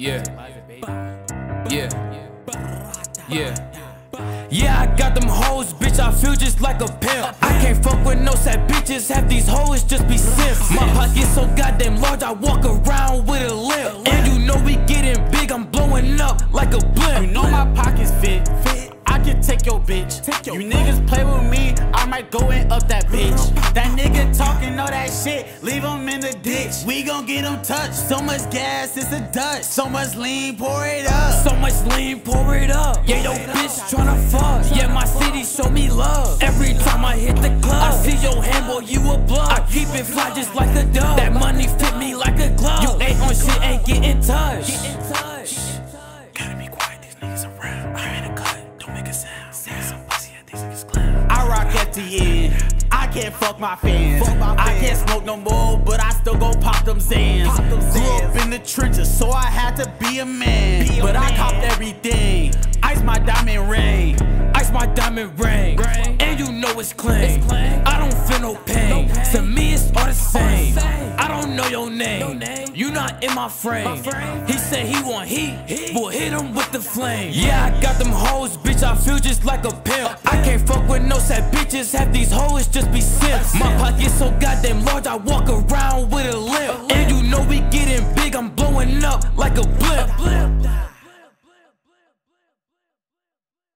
Yeah. Yeah. Yeah. Yeah, I got them hoes, bitch, I feel just like a pimp. I can't fuck with no sad bitches, have these hoes just be simps. My pocket's so goddamn large, I walk around with a limp. And you know we getting big, I'm blowing up like a blimp. You know my pockets fit, I can take your bitch. You niggas play with me, I might go and up that bitch. That nigga talking all that shit, leave him in the ditch. We gon' get him touched, so much gas, it's a Dutch. So much lean, pour it up. So much lean, pour it up. Yeah, yo bitch tryna fuck. Yeah, my city show me love. Every time I hit the club, I see your hand, boy, you a bluff. I keep it fly just like a dove. That money fit me like a glove. You ain't on shit, ain't getting touched. Gotta be quiet, these niggas around. I'm in a cut, don't make a sound. Say some pussy at these niggas clown. I rock at the end, I can't fuck my fans. I can't smoke no more, but I still go pop them Zans. Grew up in the trenches, so I had to be a man. But I copped everything, ice my diamond ring. Ice my diamond ring, and you know it's clean. I don't feel no pain. To me it's all the same. I don't know your name, you not in my frame. He said he want heat, boy hit him with the flame. Yeah, I got them hoes, bitch, I feel just like a pimp. I can't fuck with no sad bitches, have these hoes just be simps. My pocket's so goddamn large, I walk around with a limp. And you know we getting big, I'm blowing up like a blimp.